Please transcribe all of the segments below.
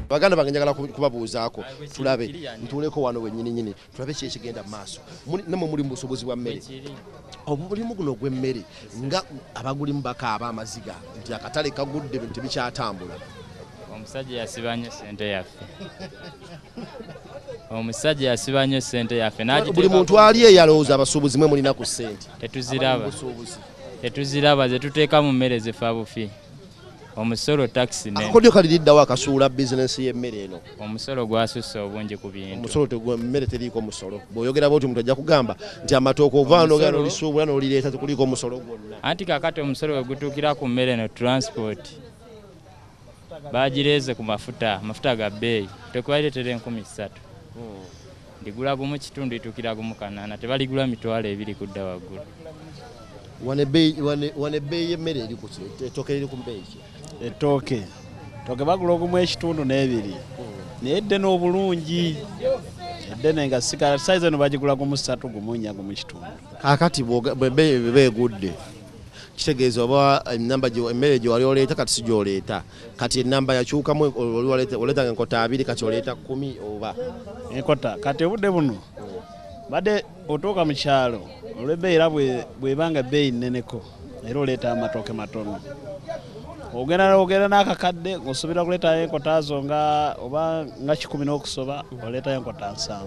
baganda bange njagala kubabuuzaako tulabe ntuleko wano wennyini nyini tulabe ki ekigenda mu maaso namwe muli mu busobozi bwa mmere obulimu guno gw'emmere nga abagulimu bakaaba amaziga nti akatale kagudde bintu bikyatambula omusajja yasiba nnyo ssente yaffe omusajja yasiba nnyo ssente yaffe buli muntu ali eyalowooza abasuubuzi mwe mulina ku ssente tetuziraba ze tuteeka mu mmere zefa bufi omusolo taxi ne akakodyo kaliriddawo akasuula bizinensi y'emmere eno omusolo gwasusse obungi ku bintu omusolo emmere teriiko musolo bw'oyogera bwoti omuntu ajja kugamba nti amatooke ova n'ogera n'olisuubula n'olireeta tekuliiko musolo gwonna anti kakati omusolo we gutuukira ku mmere eno transport bagireeze ku mafuta ga bbeeyi tekubaletera 3,000 ndigula gumu kitundu ituukira gumu 8 tebaligula 2,000 kudda waggulu wane ebbeeyi y'emmere eri ku ettooke liri ku mbeeyi ki ettooke bagula ogumu ekitundu n'ebiri naye eddene obulungi eddene nga sigala saizi eno bagigula gumu 3 gumu 4 gumu kitundu kaakati bwebbeeyi beegudde kitegeeza oba enamba emmere gye wali oleeta kati si gy'oleeta kati ennamba yakyukamu oleetanga enkota 2 kati oleeta 10 oba enkota kati obudde buno badde otuuka mu kyalo olw'ebbeeyi era bw'ebanga ebbeeyi nneneko era oleeta amatooke matono ogenda n'akakadde ng'osuubira kuleetayo enkota zo oba nga 10 n'okusoba oleetayo enkota 7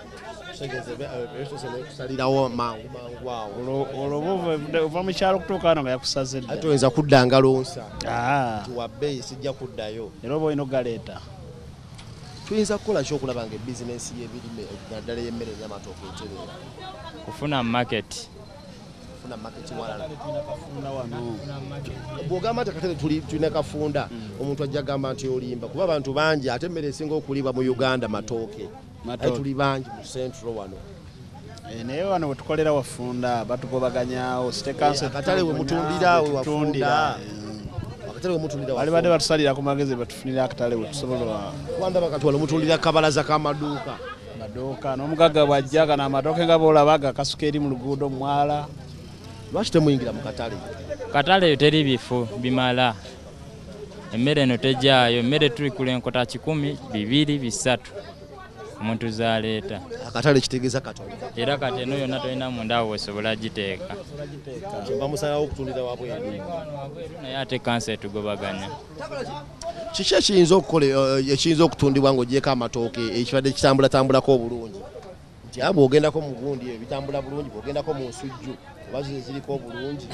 salirawo mangu awo ova mu kyalo kutuuka wano nga yakusaze dda ate oyinza kudda ngalonsa wabbeeyi sijja kuddayo era oba olina ogaleeta tuyinza kukola ki okulaba nga ebizinensi y'ebirime naddala y'emmere n'amatooke etereera kufuna market walala bw'ogamba nti akatale tulina kafunda omuntu ajja gamba nti olimba kuba abantu bangi ate emmere esinga okulibwa mu Uganda matooke tuli bangi mu central wano naye wano wetukolera wafunda batugobaganyawo akatale wemutundira wewafunda bali badde batusalira ku magezi batufunira akatale wetusobola wanda bakatwala omutundira kabalaza k'amaduuka n'omugagga bw'ajja kana amatooke nga boolaba gakasuka eri mu luguudo mwala lwaki temuyingira mu katale katale teri bifu bimala emmere eno tejjaayo emmere tuli kula enkota 10 2 3 omuntu zaleeta akatale kitegeeza katono era kati eno yonna tolina munda wesobola giteeka bamusalawo okutundira wabweru naye ate kansa etugobaganya kiki ekiyinza okukola ekiyinza okutundibwa ng'ogyeko amatooke ekibadde kitambulatambulako obulungi nti bw'ogendako mu gundi ebitambula bulungi bw'ogendako mu nsujju oba ziriko obulungi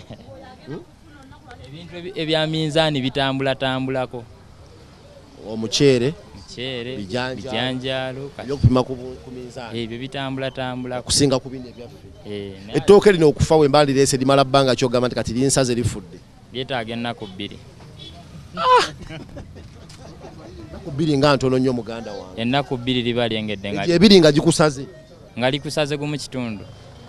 ebintu ebya minzaani bitambulatambulako omuceere bijanjaalo byokupima ku minzaani ebyo bitambulatambulako kusinga ku bino ebyaffe ettooke lino okufa we mbalireese limala bbanga kyogamba nti kati linsaze lifudde lyetaaga ennaku 2 ennaku 2 nga ntono nnyo muganda wange ennaku 2 liba lyengedde ebiri nga gikusaze nga likusaze gumu kitundu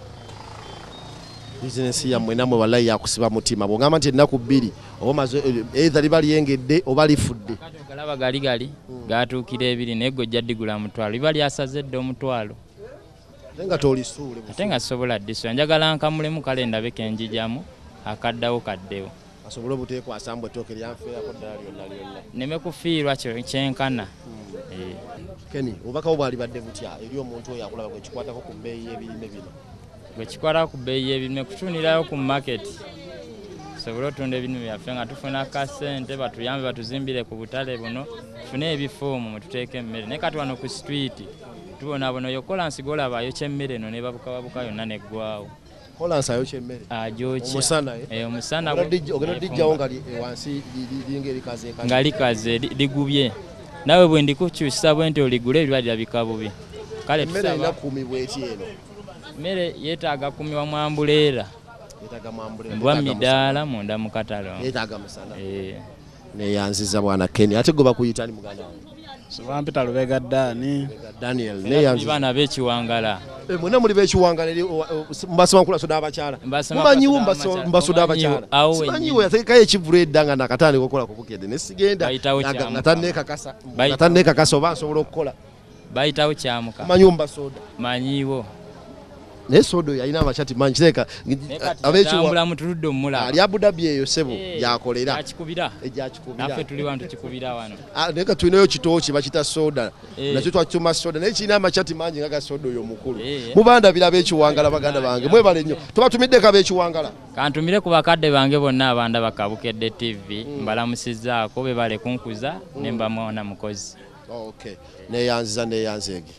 bizinensi yammwe namwe wallahi yakusiba mutima bw'ogamba nti ennaku 2 oba maze either liba lyengedde oba lifudde galaba gali gatuukira 2 naye gojja digula 1,000 liba lyasaze dde 1,000 nga tolisuule ate nga sobola ddisula njagala nkamulemu kale ndabe kenjijamu akaddawo kaddewo asobole obuteekwasambwa ettooke lyanfeerako ddala lyonna neme kufiirwa kyenkana Keni obubaka bwalibadde butya eri omuntu oyo akulaba gwe kikwatako ku bbeeyi y'ebirime bino gwe kikwatako ku bbeeyi y'ebirime kutunirayo ku market tusobole otunda ebintu byaffe nga tufuna kasente batuyambe batuzimbire ku butale buno tufune ebifoomu mwe tuteeka emmere naye kati wano ku street tubonabona oyo kolansi golabayo kyemmere eno ne babukababuka yonna neggwawo kolansi ayo kyemmere ajokya omusana ogenda dijjawo nga wansi linga erikaze nga likaze ligubye nawe bwe ndikukyusa bwe nti oligule ebirwadira bikabubi kale emmere erina kuumibwa eti eno emmere yeetaaga kuumibwa mu ambuleera mbwa midaala munda mu katalo yeetaaga musana neyanziza bwana Keni ate gwe bakuyitani muganda wange Sibampita Lubega Daniel neyanziza bana b'ekiwangala mwena muli b'ekiwangala mbasoma nkula soda abakyala mumanyiwo mbasoda abakyala simanyiwo yateekayo ekivulu edda nga nakatandika okukola ku bukedde nesigenda nga tannekakasa oba nsobola okukola bayitawo kyamuka manyiwo mbasoda manyiwo naye sodo yalina amachati mangi leka abekiwangula mutuludde omulaba ali Abu Dhabi eyo sebo yakolera yakikubira naffe tuli wano tukikubira wano neka tulinayo kitooki bakita soda nakyo twakituma soda naye kirina amachati mangi nga ga soda oyo omukulu mubandabira abekiwangala baganda bange mwebale nnyo tubatumiddeko abekiwangala kantumire ku bakadde bange bonna abanda Kabukedde TV mbalamusizaako bebale kunkuza ne mbamwana mukozi neyanzege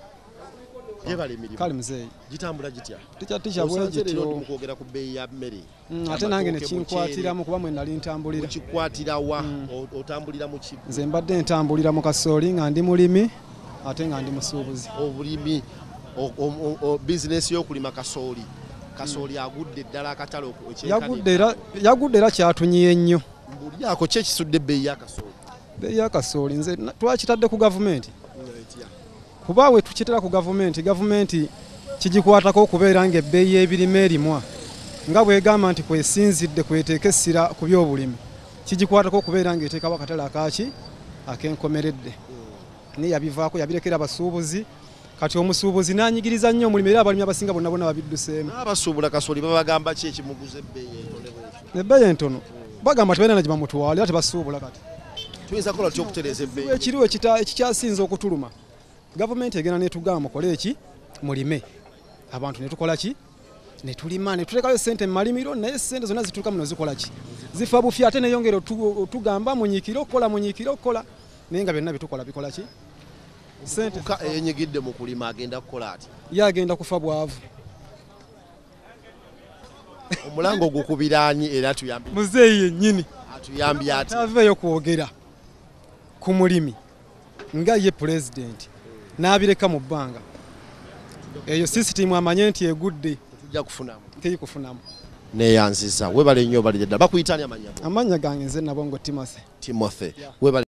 kale muzeeyi gitambula gitya tikyatisha bwegityo mukwogera ku bbeeyi ya mmere ate nange nekinkwatiramu kuba mwe nali ntambulira kikwatirawa otambulira mu ki nze mbadde ntambulira mu kasooli nga ndi mulimi ate nga ndi musuubuzi obulimi bizinesi y'okulima kasooli agudde ddala akatale yagudde era kyatunyiye nnyo mbulyako ki ekisudde ebbeeyi y'akasooli bbeeyi y'akasooli nze twakitadde ku gavumenti kuba we tukitera ku gavumenti kigikwatako okubeera nga ebbeeyi y'ebirime erimwa nga bwegamba nti kwesinzidde kweteeka essira ku by'obulimi kigikwatako okubeera nga eteekawo akatale akaki ak'enkomeredde naye yabivaako yabirekera abasuubuzi kati omusuubuzi n'anyigiriza nnyo omulimu era abalimi abasinga bonna babidduseemu abasuubula kasooli babagamba ki ekimuguza ebbeeyi entono bagamba tibalina na gye bamutwala era tebasuubula kati tuyinza kukola tutya okutereeza ebbeeyi ekiriwo ekikyasinza okutuluma gavumenti egenda netugamba mukole eki mulime abantu netukola ki netulima netulekayo sente mu malimiro naye sente zonna zituuka muno zikola ki zifa bufya ate neyongera otugamba munyikire okukola naye nga byonna bitukola bikola ki sente eyenyigidde mu kulima agenda kukola ati yagenda kufa bwavu omulango gukubiraanyi era atuyambye muzeeyi yennyini atuyambye ati aveeyo kwogera ku mulimi nga ye pulezidenti n'abireka mu bbanga eyo sisitimu amanye nti egudde teyikufunamu neyanziza webale nnyo balidda bakuyitani amanya gange nze Nabongo Timothy webale